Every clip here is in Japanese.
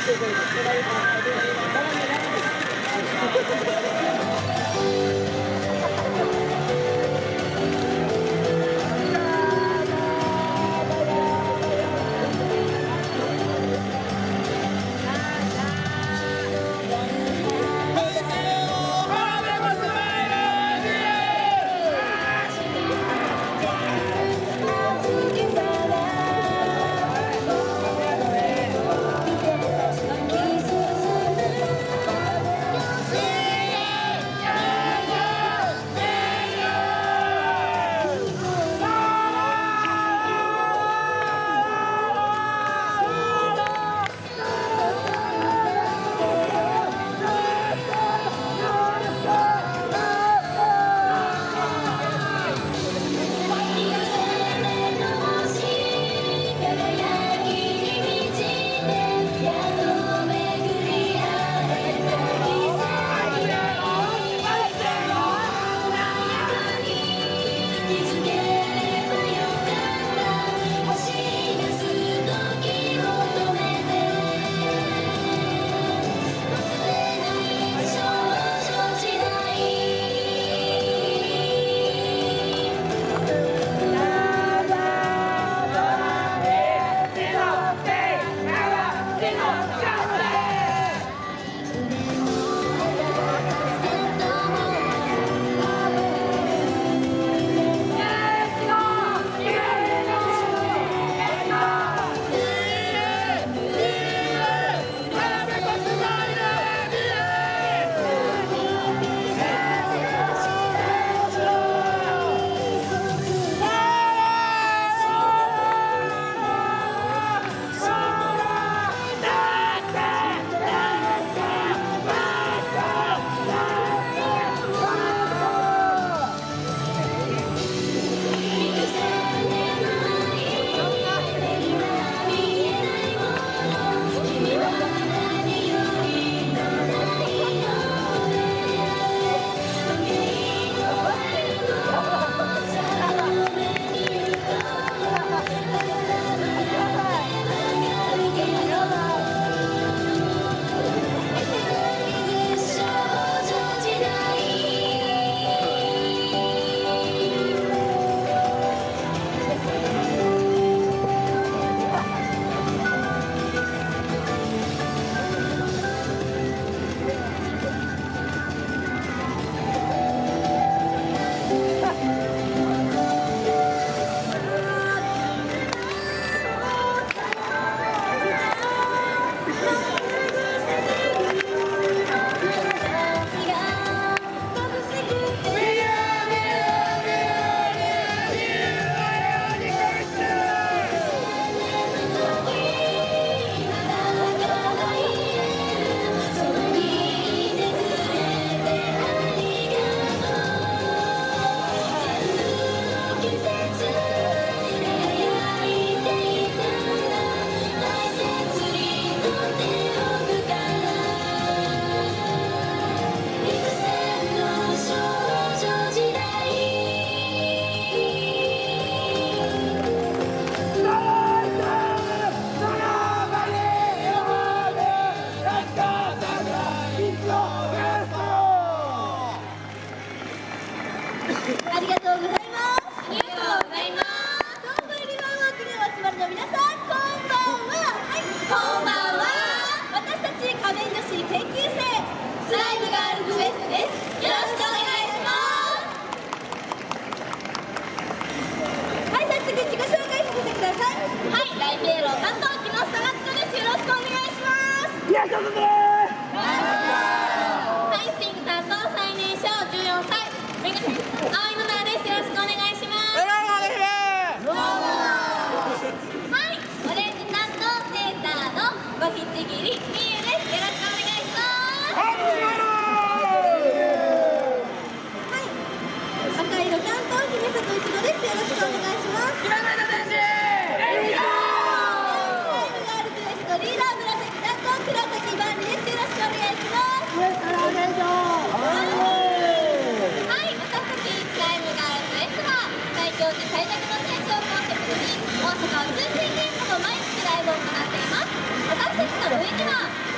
大阪宇宙宣言部の毎日ライブを行っています。私たちの上には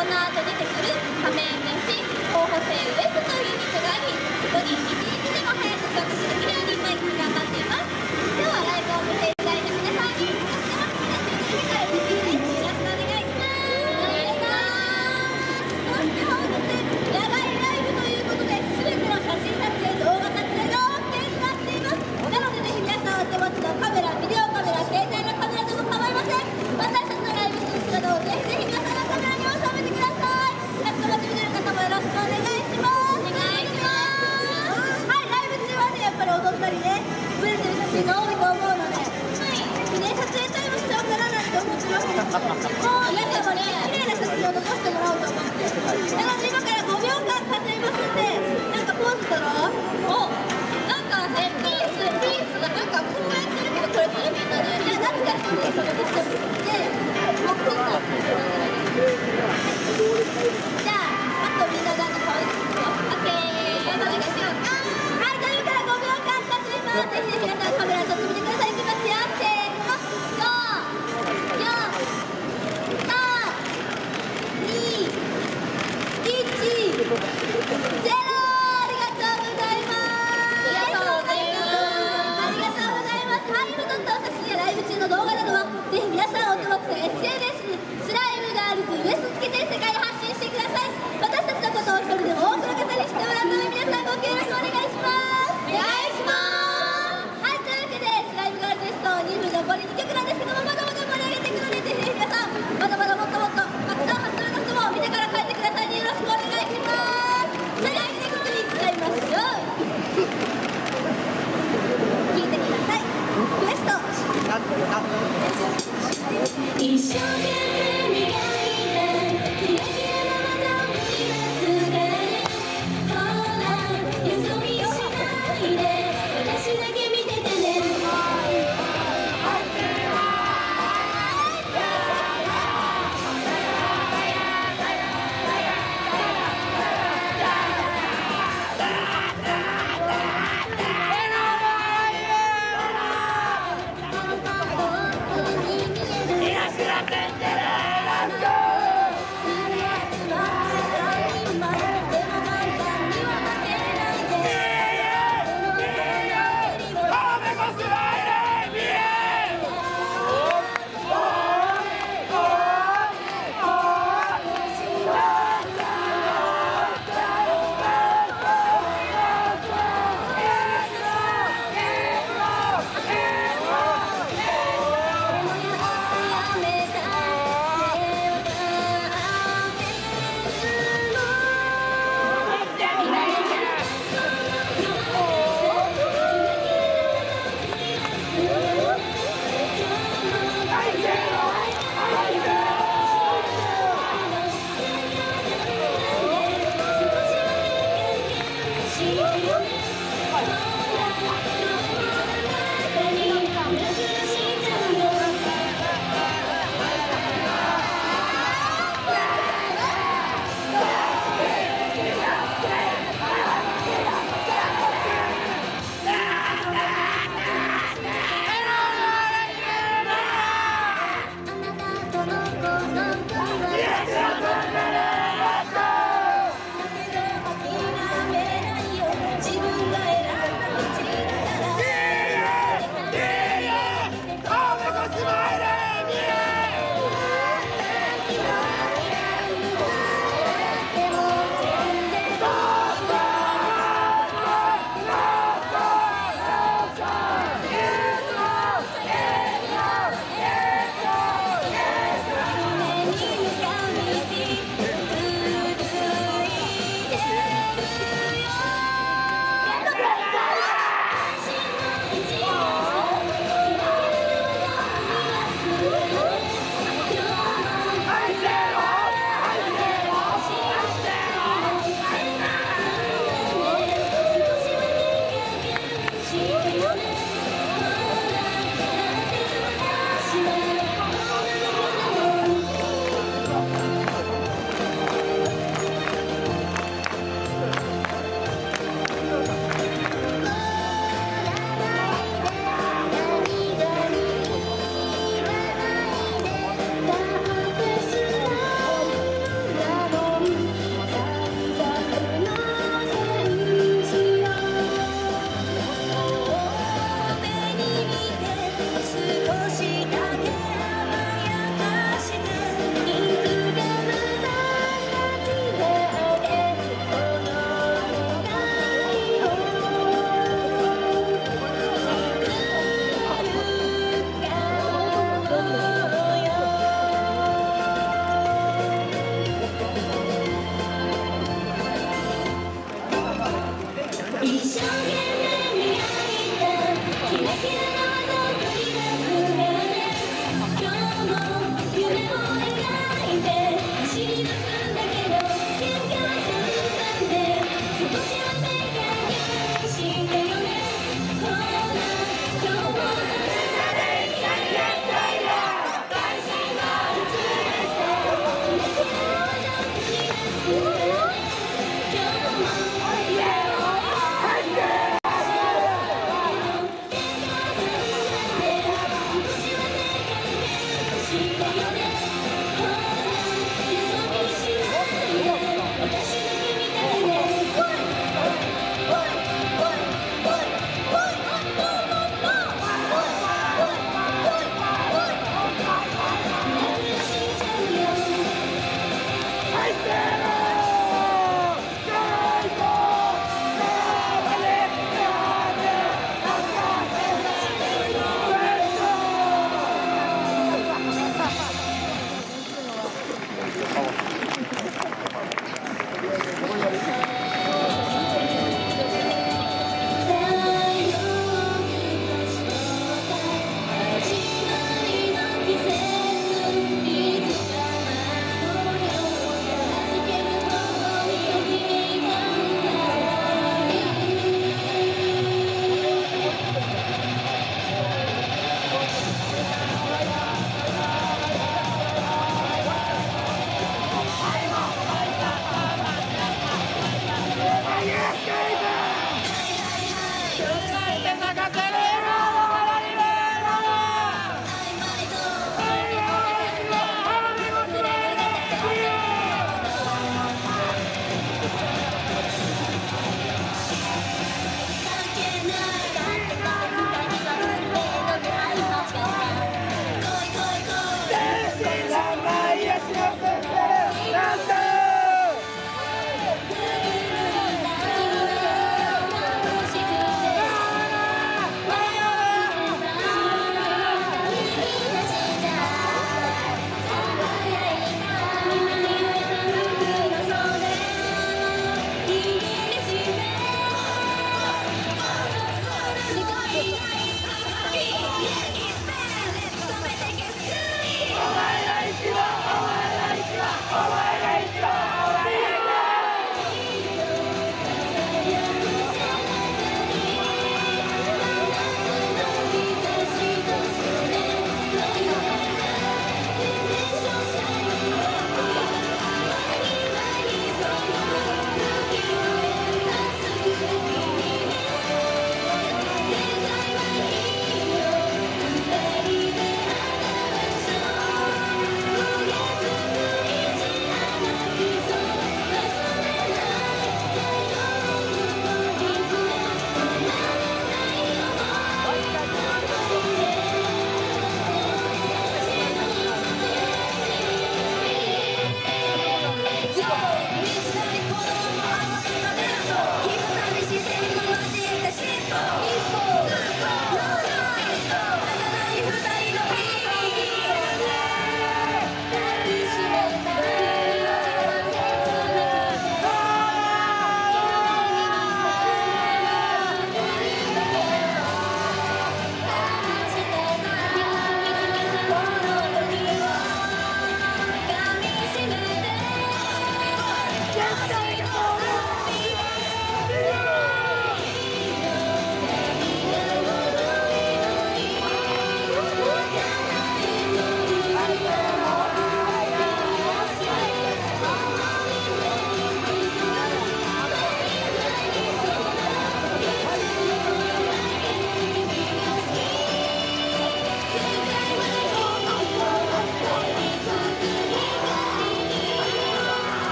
この後出てくる仮面飯候補生ウエスというユニットがあり、そこに一日でも早く所属できるように毎日頑張っています。今日はライブを見ていただいた皆さんに少しでも気になっていただけたら嬉しいです。よろしくお願いします。そして本日野外ライブということで、全ての写真撮影動画撮影が OK になっています。なのでぜひ皆さんお手持ちのカメラ、ビデオカメラ、携帯のカメラでも構いません。私たちのライブする姿をぜひぜひ皆さんのカメラに収めてください。かしこまって見てる方もよろしくお願いします。お願いします。はい、ライブ中はね、やっぱり踊ったりね、ブレてる写真が多いと思うので、記念撮影タイムしちゃおうかななんて思ってますけど、もう皆さんもね、綺麗な写真を残してもらおうと思って、なので今から5秒間数えますんで、なんかポーズ取ろう。お、なんかね、ピースがなんかこうやってるけど、これそれみんなで、じゃあ夏からそのシステムで、もうこんな。じゃあ、あとみんななんか可愛いですよ。オッケー、お願いしよう。はい、というから5秒間数えます。ぜひぜひ皆さんカメラちょっと見てください。いきますよ。せーの。5、4、3、2、1、0。ありがとうございます。ありがとうございます。ありがとうございます。はい、今撮ったお写真やライブ中の動画などはぜひ皆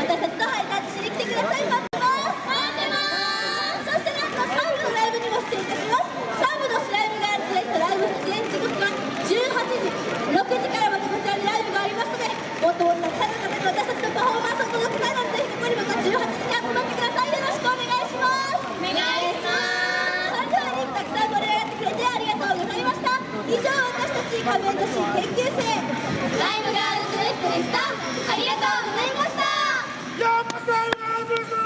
私たちとハイタッチしに来てください。待ってます。そしてなんとサブのライブにも出演いたします。サブのスライムガールズです。ライブ出演時刻が18時、6時からまたこちらにライブがありますので、もっともっとたくさんの方に私たちのパフォーマンスを届けたいので、ぜひここにまた18時に集まってください。よろしくお願いします。それではね、たくさん盛り上がってくれてありがとうございました。以上、私たち仮面女子研究生スライムガールズレストでした。ありがとうございました。